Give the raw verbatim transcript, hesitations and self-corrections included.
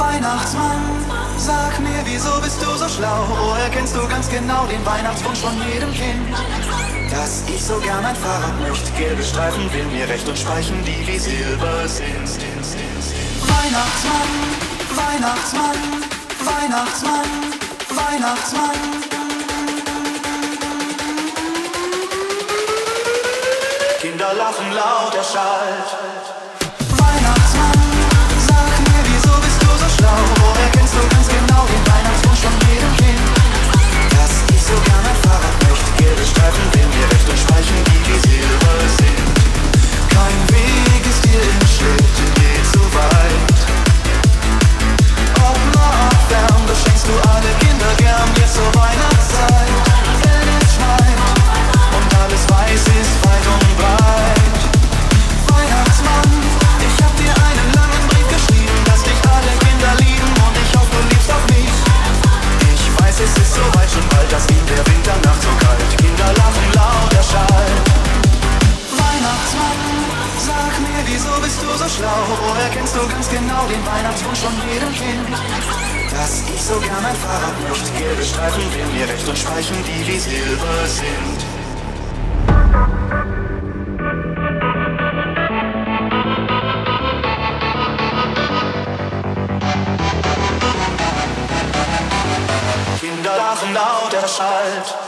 Weihnachtsmann, sag mir, wieso bist du so schlau? Woher kennst du ganz genau den Weihnachtswunsch von jedem Kind? Dass ich so gern ein Fahrrad möchte, gelbe Streifen will mir recht und Speichen, die wie Silber sind. Weihnachtsmann, Weihnachtsmann, Weihnachtsmann, Weihnachtsmann. Kinder lachen laut, er schallt. Weihnachtsmann, sag mir, wieso bist du so schlau? Woher kennst du ganz genau den Weihnachtswunsch von jedem Kind? Dass ich so gern ein Fahrrad möchte, gelbe Streifen will mir recht und Speichen, die wie Silber sind. Kein Weg ist hier im Schritt, geht so weit. Ob nah, ob fern, beschenkst du alle Kinder gern jetzt zur Weihnachtszeit. Wenn es schneit und alles weiß ist weit und breit. Weihnachtsmann, ich hab dir einen langen Brief geschrieben, dass dich alle Kinder lieben und ich hoffe, du liebst auch mich. Ich weiß, es ist soweit schon bald, dass in der Winternacht so kalt Kinder lachen laut, er schallt. Weihnachtsmann, sag mir, wieso bist du so schlau? Woher kennst du ganz genau den Weihnachtswunsch von jedem Kind? Dass ich so gern ein Fahrrad möchte, gelbe Streifen will mir recht und Speichen, die wie Silber sind. Kinder lachen laut, er schallt.